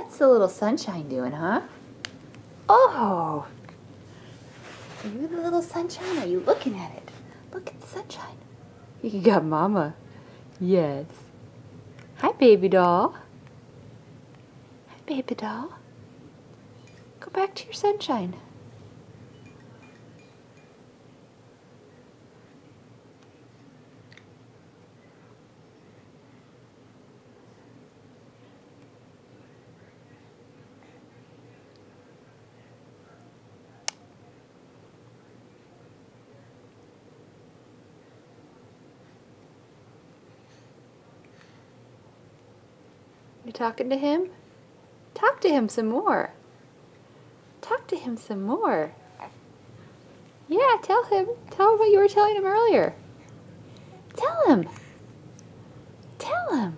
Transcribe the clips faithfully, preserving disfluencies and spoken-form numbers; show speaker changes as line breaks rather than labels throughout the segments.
What's the little sunshine doing, huh? Oh! Are you the little sunshine? Are you looking at it? Look at the sunshine. You got Mama. Yes. Hi, baby doll. Hi, baby doll. Go back to your sunshine. You talking to him? Talk to him some more. Talk to him some more. Yeah, tell him. Tell him what you were telling him earlier. Tell him. Tell him.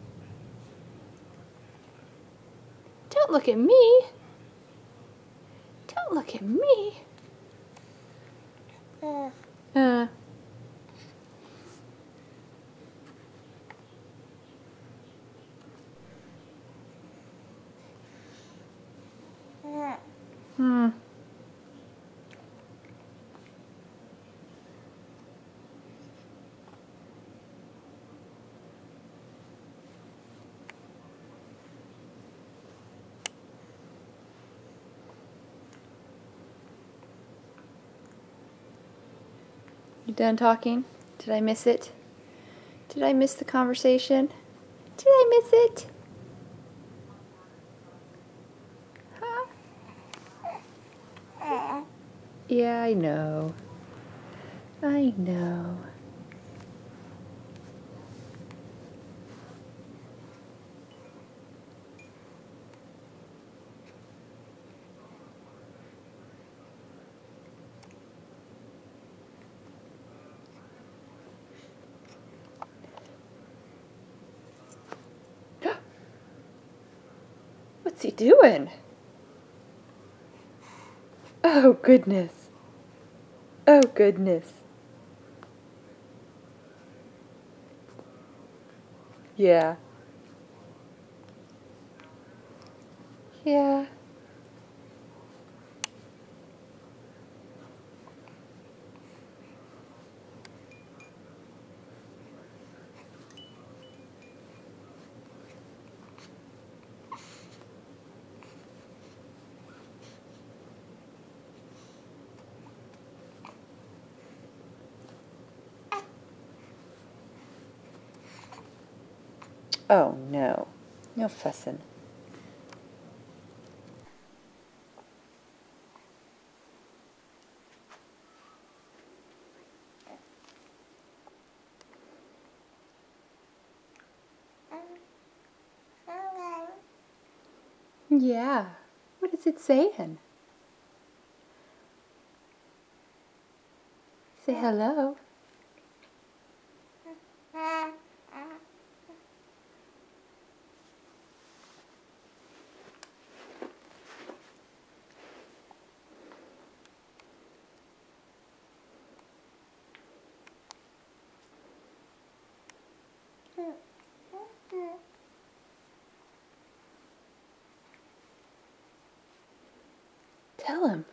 Don't look at me. Don't look at me. Uh. Hmm. You done talking? Did I miss it? Did I miss the conversation? Did I miss it? Huh? Yeah, I know. I know. What's he doing? Oh, goodness. Oh, goodness. Yeah. Yeah. Oh, no. No fussing. Yeah. What is it saying? Say hello. Tell him.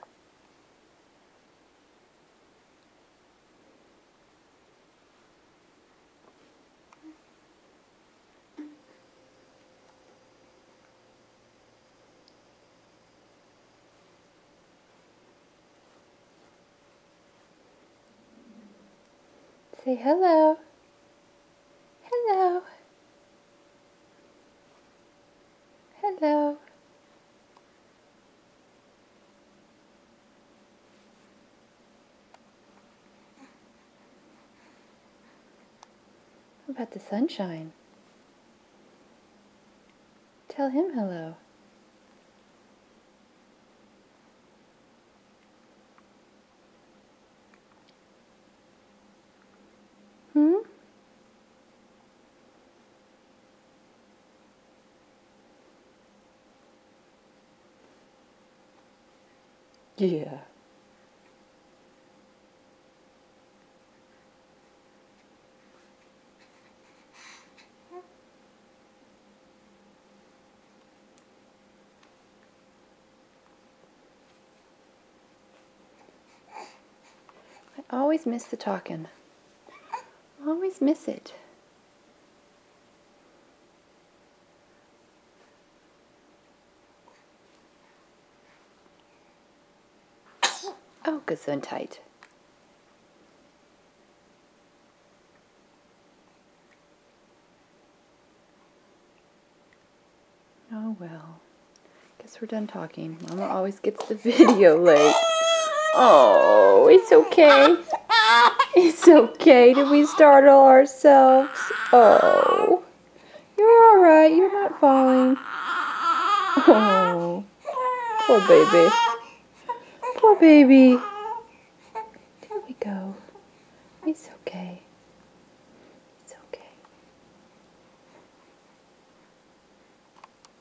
Say hello. Hello. Hello. What about the sunshine? Tell him hello. Hmm? Yeah. Always miss the talking. Always miss it. Oh, Gesundheit. Oh well. Guess we're done talking. Mama always gets the video late. Oh, it's okay. It's okay. Did we startle ourselves? Oh. You're alright. You're not falling. Oh. Poor baby. Poor baby. There we go. It's okay.